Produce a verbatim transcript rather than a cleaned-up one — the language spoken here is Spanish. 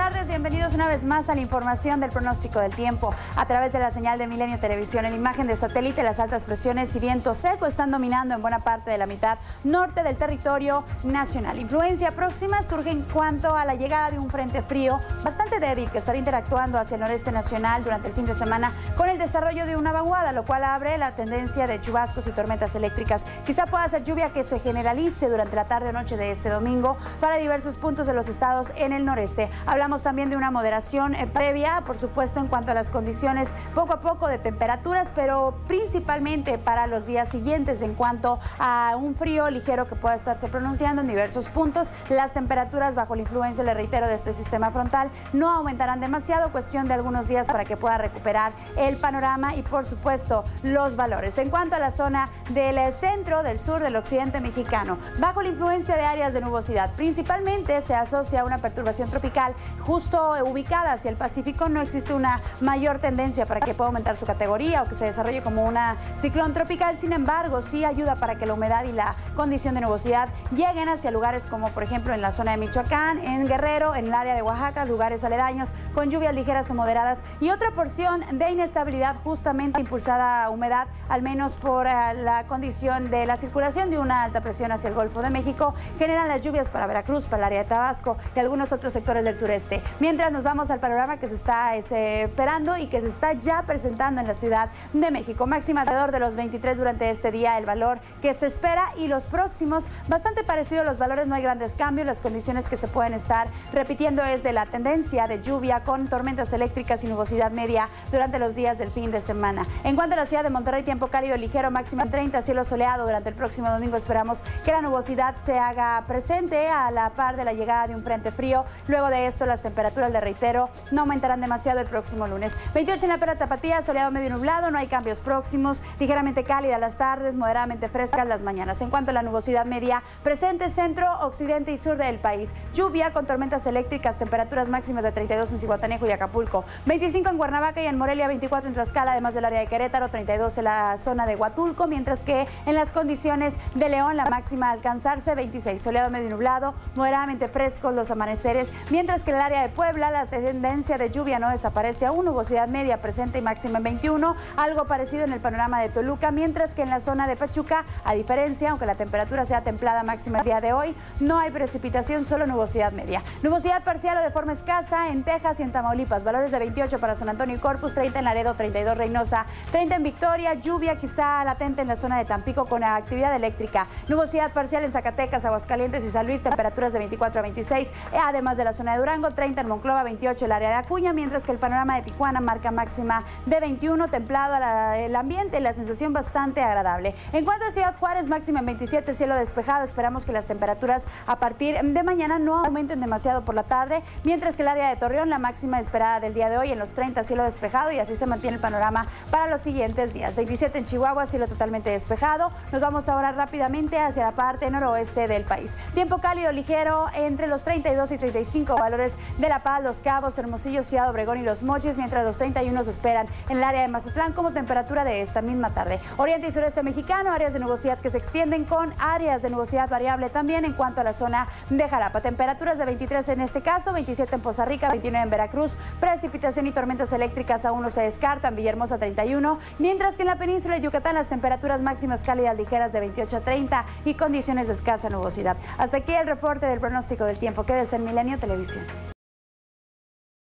tardes, bienvenidos una vez más a la información del pronóstico del tiempo. A través de la señal de Milenio Televisión, en imagen de satélite, las altas presiones y viento seco están dominando en buena parte de la mitad norte del territorio nacional. Influencia próxima surge en cuanto a la llegada de un frente frío bastante débil que estará interactuando hacia el noreste nacional durante el fin de semana con el desarrollo de una vaguada, lo cual abre la tendencia de chubascos y tormentas eléctricas. Quizá pueda ser lluvia que se generalice durante la tarde o noche de este domingo para diversos puntos de los estados en el noreste. Hablamos también de una moderación eh, previa, por supuesto, en cuanto a las condiciones poco a poco de temperaturas, pero principalmente para los días siguientes en cuanto a un frío ligero que pueda estarse pronunciando en diversos puntos. Las temperaturas bajo la influencia, le reitero, de este sistema frontal no aumentarán demasiado, cuestión de algunos días para que pueda recuperar el panorama y, por supuesto, los valores. En cuanto a la zona del centro, del sur, del occidente mexicano, bajo la influencia de áreas de nubosidad, principalmente se asocia a una perturbación tropical justo ubicada hacia el Pacífico. No existe una mayor tendencia para que pueda aumentar su categoría o que se desarrolle como una ciclón tropical. Sin embargo, sí ayuda para que la humedad y la condición de nubosidad lleguen hacia lugares como, por ejemplo, en la zona de Michoacán, en Guerrero, en el área de Oaxaca, lugares aledaños con lluvias ligeras o moderadas y otra porción de inestabilidad justamente impulsada a humedad, al menos por uh, la condición de la circulación de una alta presión hacia el Golfo de México, generan las lluvias para Veracruz, para el área de Tabasco y algunos otros sectores del sureste. Mientras nos vamos al panorama que se está eh, esperando y que se está ya presentando en la Ciudad de México. Máxima alrededor de los veintitrés durante este día, el valor que se espera, y los próximos bastante parecidos los valores, no hay grandes cambios. Las condiciones que se pueden estar repitiendo es de la tendencia de lluvia con tormentas eléctricas y nubosidad media durante los días del fin de semana. En cuanto a la ciudad de Monterrey, tiempo cálido ligero, máxima treinta, cielo soleado. Durante el próximo domingo esperamos que la nubosidad se haga presente a la par de la llegada de un frente frío. Luego de esto, las temperaturas, le reitero, no aumentarán demasiado el próximo lunes. veintiocho en la Perla Tapatía, soleado medio nublado, no hay cambios próximos, ligeramente cálida las tardes, moderadamente frescas las mañanas. En cuanto a la nubosidad media, presente centro, occidente y sur del país. Lluvia con tormentas eléctricas, temperaturas máximas de treinta y dos en Zihuatanejo y Acapulco, veinticinco en Cuernavaca y en Morelia, veinticuatro en Tlaxcala, además del área de Querétaro, treinta y dos en la zona de Huatulco, mientras que en las condiciones de León la máxima a alcanzarse veintiséis, soleado medio nublado, moderadamente frescos los amaneceres, mientras que en el área de Puebla la tendencia de lluvia no desaparece aún, nubosidad media presente y máxima en veintiuno, algo parecido en el panorama de Toluca, mientras que en la zona de Pachuca, a diferencia, aunque la temperatura sea templada máxima el día de hoy, no hay precipitación, solo nubosidad media. Nubosidad parcial o de forma escasa en Texas y en Tamaulipas, valores de veintiocho para San Antonio y Corpus, treinta en Laredo, treinta y dos Reynosa, treinta en Victoria, lluvia quizá latente en la zona de Tampico con actividad eléctrica, nubosidad parcial en Zacatecas, Aguascalientes y San Luis, temperaturas de veinticuatro a veintiséis, además de la zona de Durango, treinta en Monclova, veintiocho el área de Acuña, mientras que el panorama de Tijuana marca máxima de veintiuno, templado la, el ambiente y la sensación bastante agradable. En cuanto a Ciudad Juárez, máxima en veintisiete, cielo despejado, esperamos que las temperaturas a partir de mañana no aumenten demasiado por la tarde, mientras que el área de Torreón, la máxima esperada del día de hoy en los treinta, cielo despejado, y así se mantiene el panorama para los siguientes días. veintisiete en Chihuahua, cielo totalmente despejado. Nos vamos ahora rápidamente hacia la parte noroeste del país. Tiempo cálido ligero entre los treinta y dos y treinta y cinco, valores de La Paz, Los Cabos, Hermosillo, Ciudad Obregón y Los Mochis, mientras los treinta y uno se esperan en el área de Mazatlán como temperatura de esta misma tarde. Oriente y sureste mexicano, áreas de nubosidad que se extienden con áreas de nubosidad variable también en cuanto a la zona de Jalapa. Temperaturas de veintitrés en este caso, veintisiete en Poza Rica, veintinueve en Veracruz, precipitación y tormentas eléctricas aún no se descartan, Villahermosa treinta y uno, mientras que en la península de Yucatán las temperaturas máximas cálidas ligeras de veintiocho a treinta y condiciones de escasa nubosidad. Hasta aquí el reporte del pronóstico del tiempo. Quédese en Milenio Televisión.